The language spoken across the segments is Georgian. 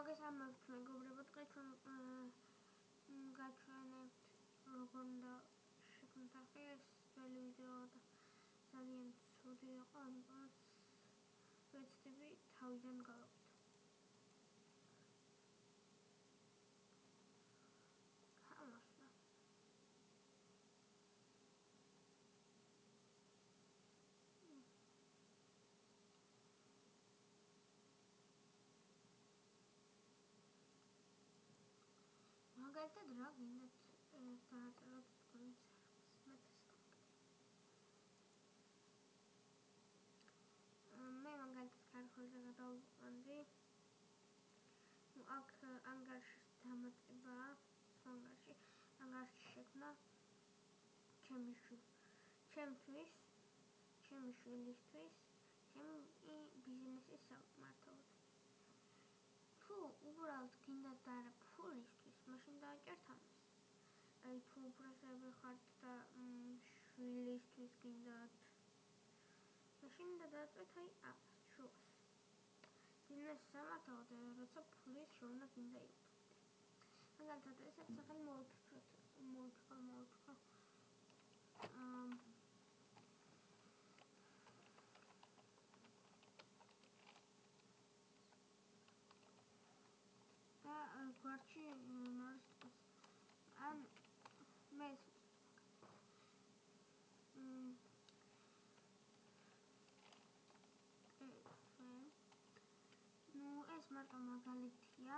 მოგესალმებით მეგობრებო, დღეს გაჩვენებთ როგორ უნდა შექმნათ არხი. ეს ძველი ვიდეო და ძალიან ცუდი იყო, ამიტომაც ვეცდები თავიდან გავაკეთო. ამასლა მაგალითად რა გინდათ დააწეროთ თქვენი არხის მე მაგალითად ქართულზე გადავყვანდი. აქ ანგარიშის დამატებაა, ანგარიში შექმნა ჩემთვის, ჩემი შვილისთვის, ჩემი ბიზნესის საკმართოდ. თუ უბრალოდ გინდათ და არა ფულისთვის, მაშინ დააჭერთ ამას. თუ უბრალოდ ხართ და შვილისთვის გინდათ, მაშინ უნდა დააწყეთ ამას შუას. ბიზნესის სამართავად, როცა ფულის შოვნა გინდა იუთუბზე. მაგალითად ესეც სახელი მოვიფიქროთ. და გვარდში არის თქოს. ან მე ეს მარტო მაგალითია.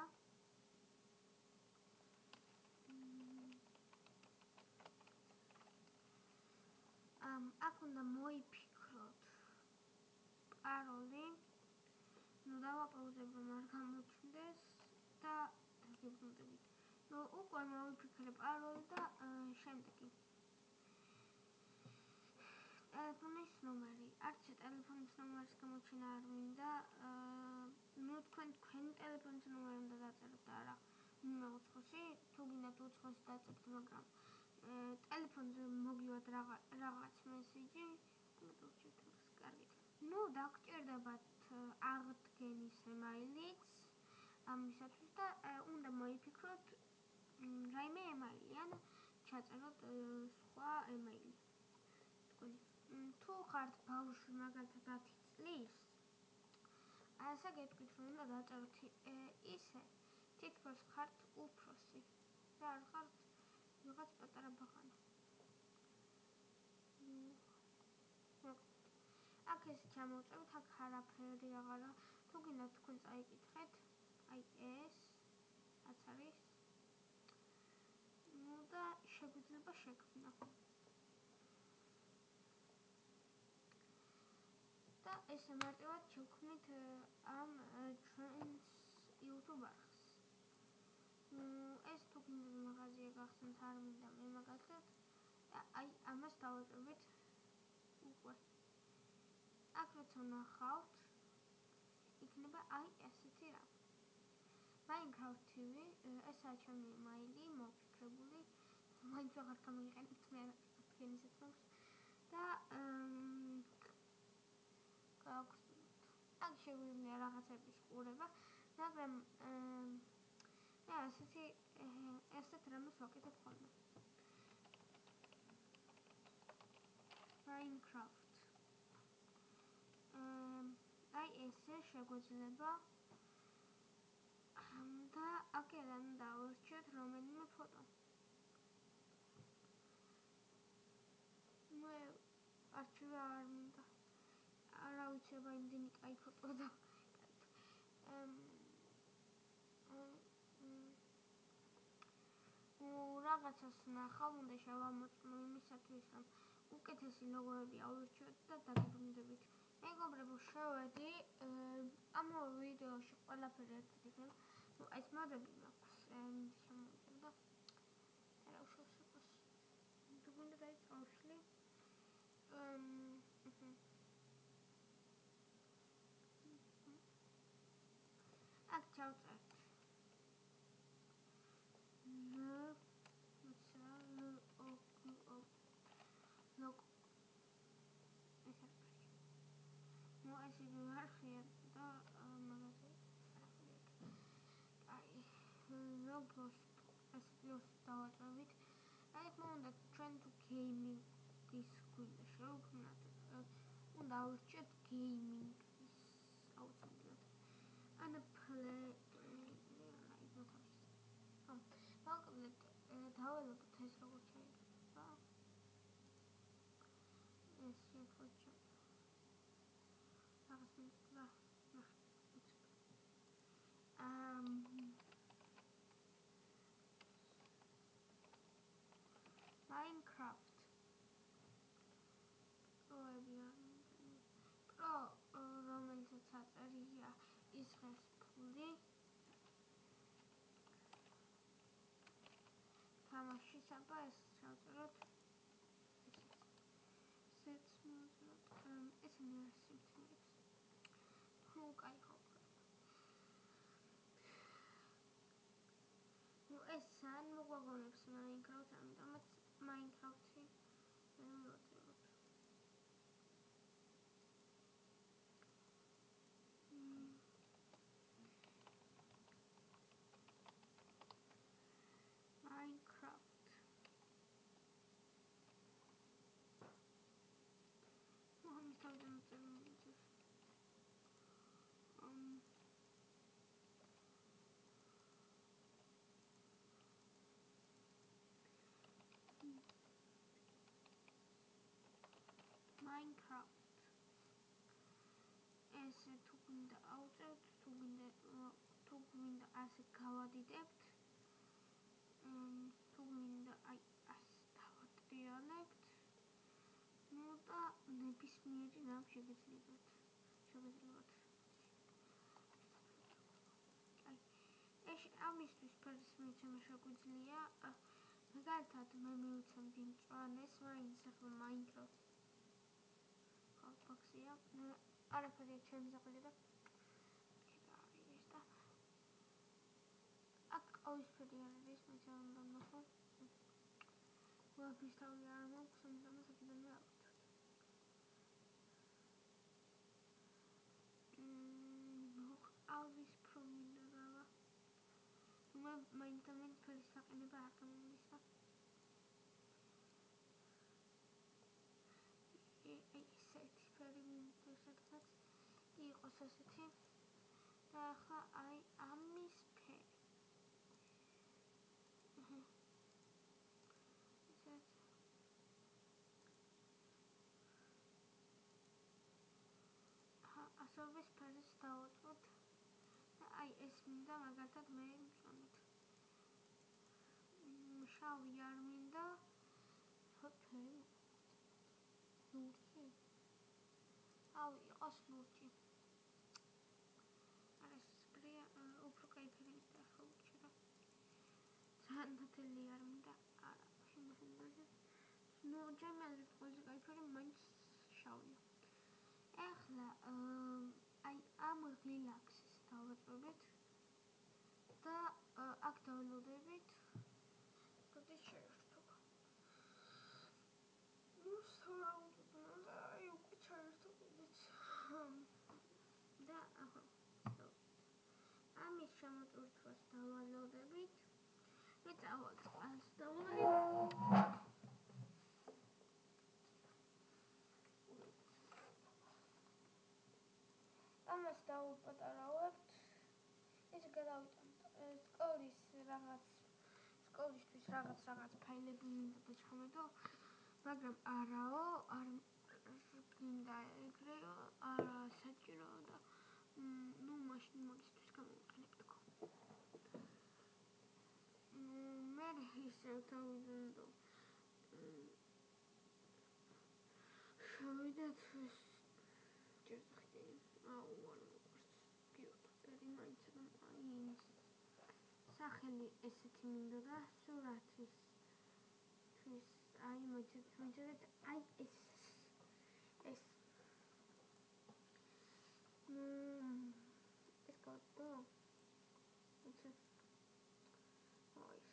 აქ უნდა მოიფიქროთ პაროლი. დავაპაუზებ, რომ არ გამოჩნდეს და დაგებრუნდებით. უკვე მოვიფიქრე პაროლი და შემდეგი ტელეფონის ნომერი. არც ტელეფონის ნომერის გამოჩენა არ მინდა. თქვენი ტელეფონის ნომერი უნდა დაწეროთ და არა უცხოსი. თუ გინდათ უცხოსი დაწერთ, მაგრამ ტელეფონზე მოგივათ რაღაც მესიჯი, კარგით. დაგჭირდებათ აღდგენის ემაილიც ამისათვის და უნდა მოიფიქროთ რაიმე ემაილი, ან ჩაწეროთ სხვა ემაილი. თუ ხართ ბავშვი მაგალითად 10 წლის, ასე გეტყვით, რომ უნდა დააწეროთ ისე, თითქოს ხართ უფროსი და არ ხართ ვიღაც პატარა ბაღანი. აქ ეს ჩამოვწევთ, აქ არაფერი აღარა. თუ გინდათ თქვენ წაიკითხეთ, ეს რაც არის. და შეგვიძლია შექმნა. და ესე მარტივად შევქმნით ამ ჩვენს YouTube არხს. ეს თუ გინდათ მაღაზია გახსნათ, არ მინდა მე მაგალითად. ამას დავაჭრებით უკვე. აქ როცა ნახავთ, იქნება ესეთი რა. Minecraft TV, ესაა ჩემი ემაილი, მოვიფიქრებული. მაინც აღარ გამიგიყენებთ მე თქვენისაც მაქვს. და გავხსნით. აქ შეგვიძლია რაღაცების ყურება, მაგრამ მე ესეთ რამეს ვაკეთებ ხოლმე. Minecraft. ესე შეგვიძლია და აქედან დავარჩიოთ რომელიმე ფოტო. მე არჩევა არ მინდა. არა ვიცი, აბა იმდენი კაი ფოტოა და რაღაცას ნახავ, უნდა შევამოწმო იმისათვის, რომ უკეთესი ლოგოები ავირჩიოთ და დაგებრუნდებით. მეგობრებო, შევედი ამავე ვიდეოში ყველაფერი ერთად იქნება. ეს მოდები მაქვს, შემოვიძებ და არა უშევსებას. თუ გინდა დაიწყავშლი. აქ ჩავწერთ ეს იგივე არხია და მაღაზია. რომ ეს პლუს დავაჭრებით. ეხლა უნდა ჩვენ თუ გეიმინგის გვინდა შევქმნათ, უნდა ავირჩიოთ გეიმინგის აუცილებლად. ან მოკლედ დაველოდოთ ეს როგორ შეიძლება. ეს შეხვეჭა რაღაც მინდა Minecraft Pro რომელსაც აწერია ისხეს ფული თამაშის აბა ეს შევწეროთ ესეც მოვწეროთ ესენი არის სიმცირეც თუ კაი ხო ეს ან მოგვაგონებს Minecraft ამიტომაც Minecraft-ი ვერ მივაწეროთ Minecraft ამის თავიდან წერმოიწევს Minecraft ესე თუ გვინდა ავწერთ თუ გვინდა ასე გავადიდებთ თუ გვინდა აი ასე დავატრიალებთ ну და ნებისმიერი რამ შეგეძლებათ აი ეს ამისთვის ფერს მიცემა შეგვიძლია მაგალითად მე მივცემდი მწვანეს მაინც ახლა Minecraft ბოქსია არაფერი ჩემს აყლიდა და აქ ყავისფერი არის მეც არ უნდა ნახო ვაფის თავი არ მაქვს ამიტომაც აქედანვე ავიდოთ ყავისფრო მინდა დავა მე მაინც ფერის საყინება არ გამომდის და ესეთი ფერი მინდა სადღაც იყოს ასეთი და ახლა აი ამის ფერი ასოების ფერს დავაწყოთ და აი ეს მინდა მაგალითად მე მწვანეთ შავი არ მინდა ფერი ლურჯი აუ იყოს ლურჯი არა სპრეა უფრო კაი ფერი მინდა ახლა ლურჯი რა ძალიან ნათელი არ მინდა არა შემოშენდა ну ჯერმენად ყველაზე კაი ფერი მაინც შავია ახლა აი ამ რელაქსს დავაწყობთ და აქ დაველოდებით გოდი შეერთო ну სავარაუდოდ და აი უკვე ჩაერთო გოდით და ახლა ამის შემოწურთვას დაველოდებით ვიწავოთ წყალს და ამას დავუპატარავებთ ეს გადავიტანთ სკოლისთვის რაღაც ფაილები მინდა დაჩხომედო მაგრამ არაო არ გინდა ეგრეო არა საჭიროა და ну მაშინ მაგისთვის გამოვიყენებდო მე ისევ თავიდანვე შევიდეთ ჭირთხი აუ არ მოყარს გიოტერი მაინც აი სახელი ესეთი მინდოდა სურათის აი მოიცადეთ აი ეს ეს კოდო აჩა აი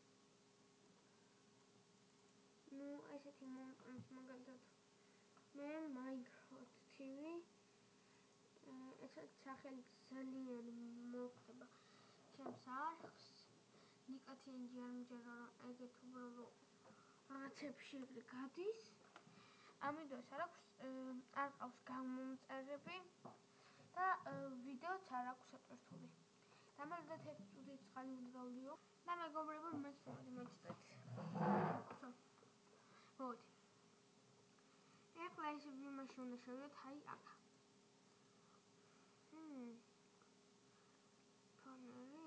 ну ესეთი მომყავს მაგალითად მე Minecraft TV ეს სახელი ძალიან მოხდება ჩემს არხს წათიენჯი არ მჯერა, რომ ეგეთ უბრალოდ რაღაცებში ეგრე გადის. ამიტომ არ ყავს გამომწერები და ვიდეოც არ აქვს ატვირთული. დამალდათ 1 წუთით წყალი უნდა დავლიო და მეგობრებო მეცდეთ. მოდი. ეხლა ეს ვიმაში უნდა შევიდეთ, აი აქ. ფონერი.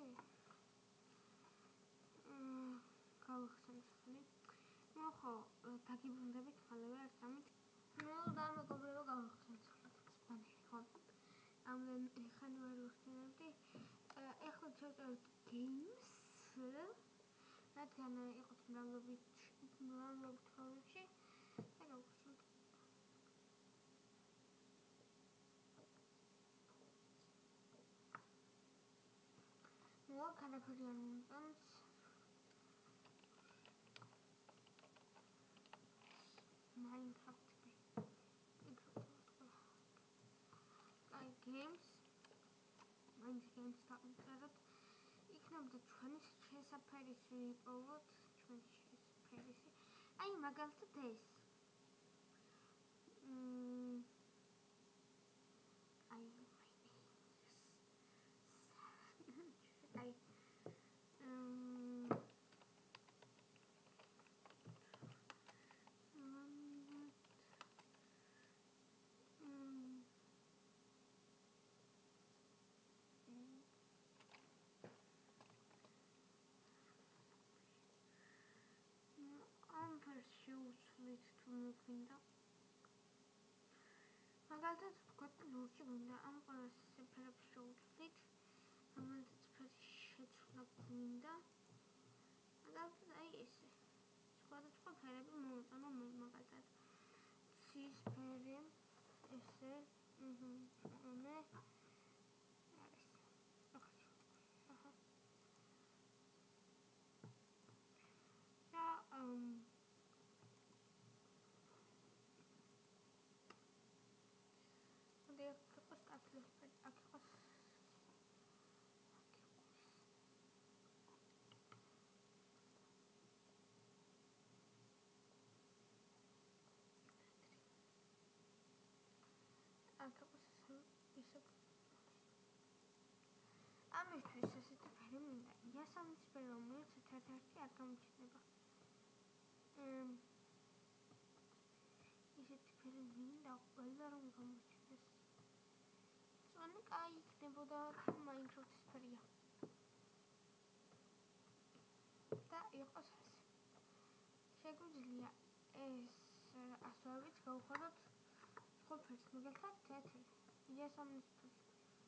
გავახსენე ხელი. ხო, დაგიბრუნდებით მალევე ერთ ამით. და მეგობრებო გავახსენე ფონერი, ხო. ამდენ ხანი ვერ ვახსენებდი. ეხლა შევწეროთ games. რადგან იყოს მრავლობით როლებში და გავხსენოთ. არაფერი არ მომწონს. Minecraft-ი. აი games. მაინც games დავწეროთ. იქნებოდა ჩვენი შესაფერისი ვიპოვოთ, ჩვენი შესაფერისი. აი მაგალითად ეს. აი შევცვლით თუ მოგვინდა. მაგალითად ვთქვათ ლურჯი გვინდა, ამ ყველა ფერებს შევცვლით. რომელთაც ფერი შეცვლა გვინდა. მაგალითად აი ესე. სხვადასხვა ფერები მოვიტანო მე მაგალითად. ცის ფერი, ესე, მე არის. ამისთვის ესეთი ფერი მინდა. იასამნისფერი რომელიც ერთ-ერთი არ გამოჩნდება. ესეთი ფერი მინდა ყველა რომ გამოჩნდეს. წონი კაი იქნებოდა Minecraft-ის ფერია. და იყოს ასე. შეგვიძლია ეს ასოებით გავხადოთ სხვა ფერს, მაგალითად თეთრი. იასამნისფერი.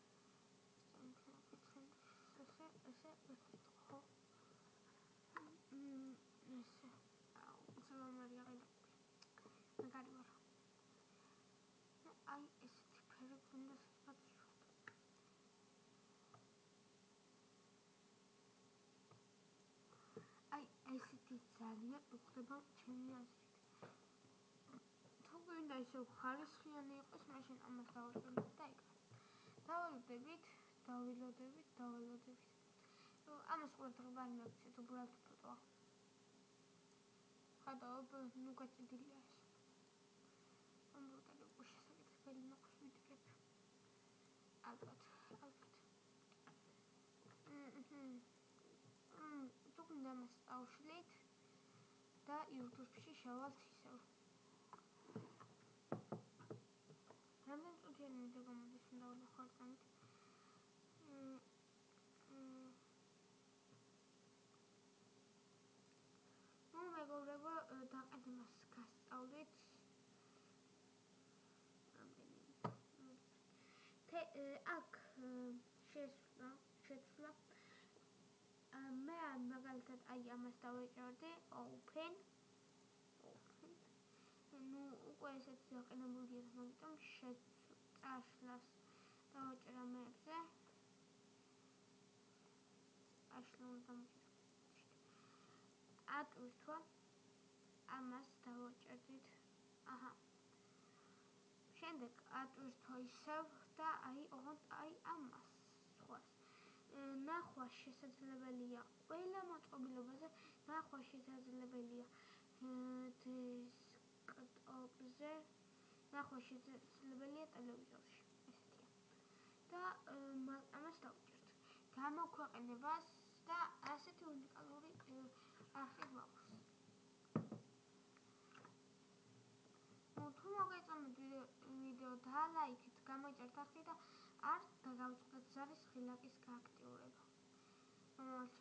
ესე ხო. ესე. სალამარი აღიდა. მაგარი ვარ. აი ესეთი ფერი გვინდა სადღაც შუა. აი ესეთი ძალიან უხდება ჩემი აზრით. თუ გვინდა ისე ხარისხიანი იყოს, მაშინ ამას დავაჭერთ და იგივე. დავალოდებით. ამას ყურადღება არ მაქცევთ, უბრალოდ ფოტოა. ხადაობ, ნუ გაჭიდილია ეს. კომპიუტერი უკვე შესაძლებელი მაქვს ვიდრებ. ალბათ. თუ გვინდა ამას წავშლით და YouTube-ში შევალთ ისევ. რამდენი წუთიანი ვიდეო გამოდის, უნდა ვნახოთ ამით. მეგობრებო, დაყენებას გასწავლით. აქ შეცვლა. მე მაგალითად აი ამას დავეჭერდი open. ნუ უკვე ესეც დაყენებულია, მაგრამ წაშლას დავაჭერა მეებზე. წაშლა უნდა ატვირთვა. ამას დავაჭერდით. შემდეგ ატვირთვა ისევ და აი ოღონდ აი ამას სხვას. ნახვა შესაძლებელია ყველა მოწყობილობაზე, ნახვა შესაძლებელია დესკტოპზე, ნახვა შესაძლებელია ტელევიზორში. ესეთია. და ამას დავუჭერთ. გამოქვეყნებას და ასეთი უნიკალური არხი გვაქვს. თუ მოგეწონათ ვიდეო დალაიქეთ, გამოიწერთ არხი და არ გავწყდეთ ზარის ხილაკის გააქტიურება.